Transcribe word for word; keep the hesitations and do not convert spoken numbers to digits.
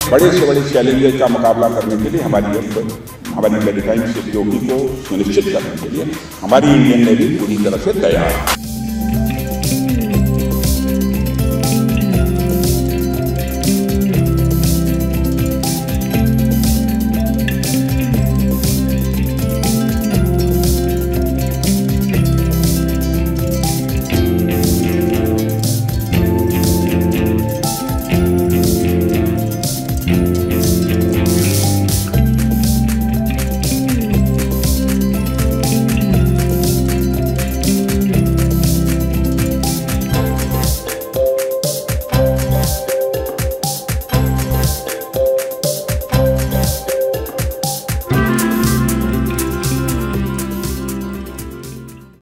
बड़े से बड़े चैलेंजेस का मुकाबला करने के लिए हमारी हमारी मैरीटाइम सिक्योरिटी को सुनिश्चित करने के लिए हमारी इंडियन नेवी पूरी तरह से तैयार है।